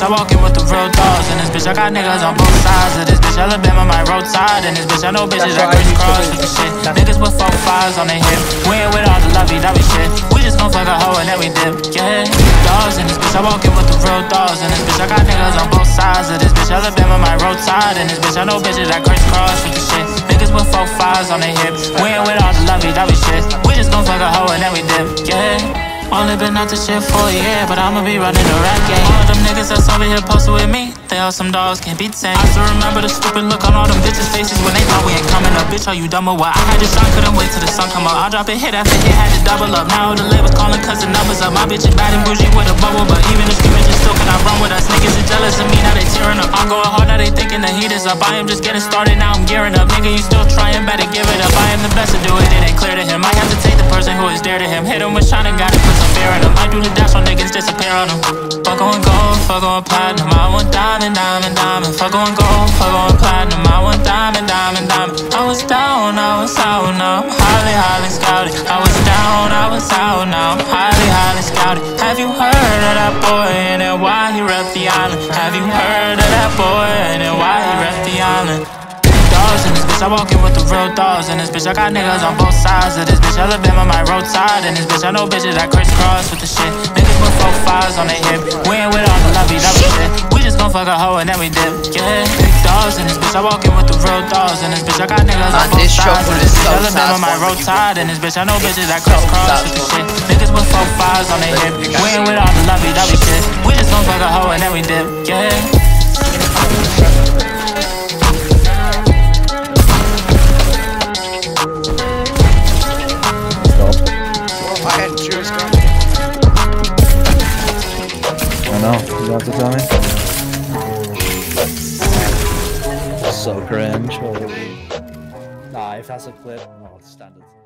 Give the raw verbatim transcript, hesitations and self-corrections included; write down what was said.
I walk in with the real dogs. In this bitch, I got niggas on both sides of this bitch. Alabama, my roadside. In this bitch, I know bitches that crisscross with the shit. Niggas with four fives on their hip. We ain't with all the lovey-dovey shit. We just gon' fuck a hoe and then we dip. Yeah, dogs in this bitch, I walk in with the real dogs. In this bitch, I got niggas on both sides of this bitch. Alabama, my roadside. In this bitch, I know bitches that crisscross with the shit. Niggas with four fives on their hip. We ain't with all the lovey-dovey shit. We just gon' fuck a hoe and then we dip. Yeah. Only been out this shit for a year, but I'ma be running the rap game. All of them niggas that's over here posted with me, they all some dogs, can't be tamed. I still remember the stupid look on all them bitches' faces when they thought we ain't coming up. Bitch, are you dumb or what? I had this shot, couldn't wait till the sun come up. I'll drop it hit after hit, had to double up. Now the labels calling cause the numbers up. My bitch is bad and bougie with a bubble, but even the street bitches still cannot run with us. Niggas is jealous of me, now they tearing up. I'm going hard, now they thinking the heat is up. I am just getting started, now I'm gearing up. Nigga, you still trying, better give it up. I am the best to do it, it ain't clear to him. I have to take the person who is dear to him. Hit him with shine and gotta put some fear in him. I do the dash on niggas, disappear on them. Fuck on gold, fuck on platinum. I want diamond, diamond, diamond. Fuck on gold, fuck on platinum. I want diamond, diamond, diamond. I was down, I was out, now I'm highly, highly scouted. I was down, I was out, now I'm highly, highly scouted. Have you heard of that boy and then why he rep the island? Have you heard of that boy and then why he rep the island? Dogs in this bitch, I walk in with the real dogs. In this bitch, I got niggas on both sides of this bitch. Alabama, my roadside. In this bitch, I know bitches that crisscross with the shit. Niggas with four fives on their hip. We ain't with all the lovey-dovey shit. We just gon' fuck a hoe and then we dip. Yeah, big dogs in this bitch, I walk in with the real dogs. In this bitch, I got niggas on both sides of this bitch. Alabama, my roadside. In this bitch, I know bitches that crisscross with the shit. Niggas with four fives on their hip. We ain't with all the lovey-dovey shit. We just gon' fuck a hoe and then we dip. Yeah. I know, you have to tell me. So cringe. Holy. Nah, if that's a clip, no, it's standard.